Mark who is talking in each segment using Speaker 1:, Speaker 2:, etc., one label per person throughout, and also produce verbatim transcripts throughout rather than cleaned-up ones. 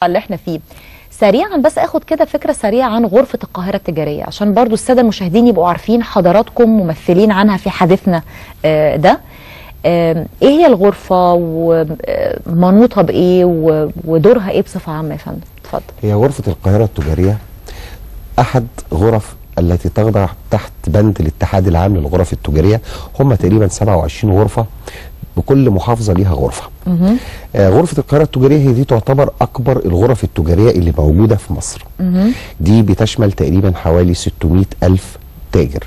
Speaker 1: اللي احنا فيه. سريعا بس اخد كده فكره سريعه عن غرفه القاهره التجاريه عشان برضو الساده المشاهدين يبقوا عارفين حضراتكم ممثلين عنها في حديثنا ده. ايه هي الغرفه ومنوطه بايه ودورها ايه بصفه عامه يا فندم؟ اتفضل.
Speaker 2: هي غرفه القاهره التجاريه احد غرف التي تخضع تحت بند الاتحاد العام للغرف التجاريه، هم تقريبا سبعة وعشرين غرفه، بكل محافظه ليها غرفه. آه غرفه القاهره التجاريه هي دي تعتبر اكبر الغرف التجاريه اللي موجوده في مصر. مه. دي بتشمل تقريبا حوالي ستمائة ألف تاجر.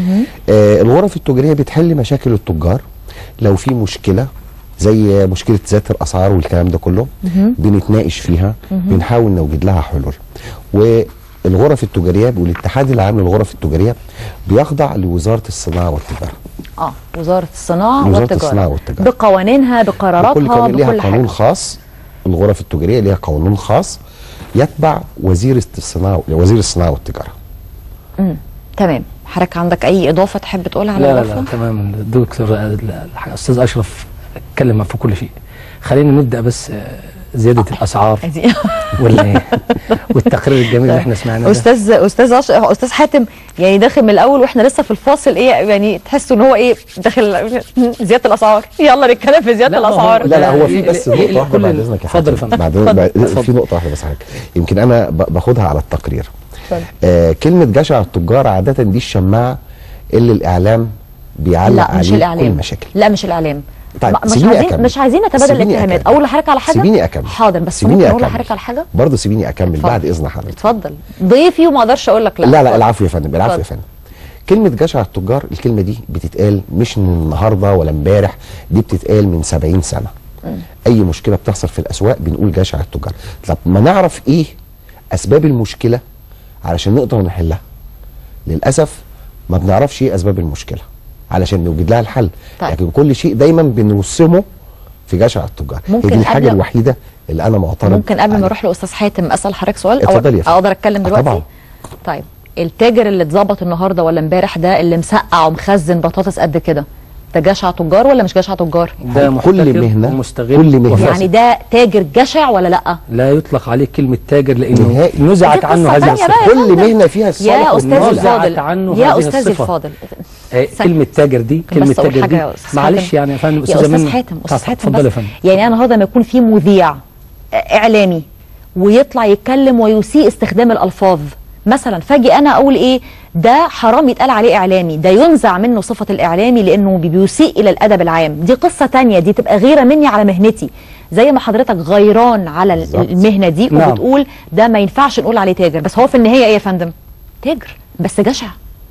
Speaker 2: آه الغرف التجاريه بتحل مشاكل التجار لو في مشكله زي مشكله ذات الاسعار والكلام ده كله. مه. بنتناقش فيها، مه. بنحاول نوجد لها حلول. والغرف التجاريه والاتحاد العام للغرف التجاريه بيخضع لوزاره الصناعه والتجاره.
Speaker 1: اه وزاره الصناعه
Speaker 2: وزاره
Speaker 1: والتجاره
Speaker 2: الصناعه والتجاره
Speaker 1: بقوانينها بقراراتها
Speaker 2: بكل قانون
Speaker 1: بكل
Speaker 2: ليها
Speaker 1: حاجه.
Speaker 2: قانون خاص. الغرف التجاريه ليها قانون خاص يتبع وزير الصناعه وزير الصناعه والتجاره.
Speaker 1: امم تمام. حضرتك عندك اي اضافه تحب تقولها على
Speaker 3: الغرفه؟ لا لا تمام. الدكتور الاستاذ اشرف اتكلم في كل شيء. خلينا نبدا بس زياده الاسعار ولا والتقرير الجميل اللي احنا سمعناه.
Speaker 1: استاذ استاذ أش... استاذ حاتم يعني داخل من الاول واحنا لسه في الفاصل، ايه يعني تحسوا ان هو ايه داخل زياده الاسعار؟ يلا نتكلم في زياده
Speaker 2: لا
Speaker 1: الاسعار.
Speaker 2: لا لا هو في بس نقطه واحده بعد اذنك يا
Speaker 3: اتفضل يا فندم.
Speaker 2: بعد في نقطه واحده بس حضرتك يمكن انا باخدها على التقرير. آه كلمه جشع التجار عاده دي الشماعه اللي الاعلام بيعلق عليه كل المشاكل.
Speaker 1: لا مش الاعلام.
Speaker 2: طيب
Speaker 1: مش عايزين أكمل. مش عايزين نتبادل الاتهامات. اقول لحضرتك على حاجه؟
Speaker 2: سيبيني اكمل.
Speaker 1: حاضر بس ممكن اقول لحضرتك على حاجه؟
Speaker 2: برضه سيبيني اكمل بعد اذن حضرتك.
Speaker 1: اتفضل. ضيفي وما اقدرش اقول لك لا.
Speaker 2: لا لا العفو يا فندم، العفو يا فندم. كلمه جشع التجار الكلمه دي بتتقال مش من النهارده ولا امبارح، دي بتتقال من سبعين سنه. م. اي مشكله بتحصل في الاسواق بنقول جشع التجار. طب ما نعرف ايه اسباب المشكله علشان نقدر نحلها. للاسف ما بنعرفش ايه اسباب المشكله علشان نوجد لها الحل. طيب. لكن كل شيء دايما بنرسمه في جشع التجار. هي دي الحاجه الوحيده اللي انا معترض.
Speaker 1: ممكن قبل ما اروح لاستاذ حاتم اسال حضرتك سؤال؟
Speaker 2: اتفضلي يا فندم.
Speaker 1: اقدر اتكلم دلوقتي؟
Speaker 2: طبعا.
Speaker 1: طيب التاجر اللي اتظبط النهارده ولا امبارح ده اللي مسقع ومخزن بطاطس قد كده، ده جشع تجار ولا مش جشع تجار؟
Speaker 3: ده
Speaker 2: كل مهنه
Speaker 3: مستغل
Speaker 2: كل مهنه
Speaker 1: يعني ده تاجر جشع ولا لا؟
Speaker 3: لا يطلق عليه كلمه تاجر لانه نزعت عنه هذه الصفه.
Speaker 2: كل مهنه فيها الصالح
Speaker 1: يا استاذ الفاضل
Speaker 3: عنه
Speaker 1: يا استاذ الفاضل
Speaker 3: كلمه تاجر دي كلمه تاجر دي معلش يعني يا فندم
Speaker 1: استاذ استاذ حاتم استاذ حاتم
Speaker 3: اتفضل يا فندم.
Speaker 1: يعني انا النهارده لما يكون في مذيع اعلامي ويطلع يتكلم ويسيء استخدام الالفاظ مثلا، فاجي انا اقول ايه ده حرام يتقال عليه اعلامي، ده ينزع منه صفه الاعلامي لانه بيسيء الى الادب العام، دي قصه ثانيه، دي تبقى غيره مني على مهنتي. زي ما حضرتك غيران على بالزبط. المهنه دي نعم. وبتقول ده ما ينفعش نقول عليه تاجر، بس هو في النهايه ايه يا فندم؟ تاجر بس جشع.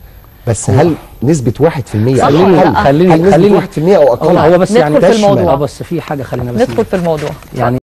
Speaker 2: بس هل نسبة واحد في المية
Speaker 3: خليني خليني
Speaker 2: خليني واحد في المية او اقل؟
Speaker 3: هو بس
Speaker 1: ندخل
Speaker 3: يعني
Speaker 1: في الموضوع.
Speaker 3: بس في حاجه خلينا بس
Speaker 1: ندخل في الموضوع
Speaker 3: يعني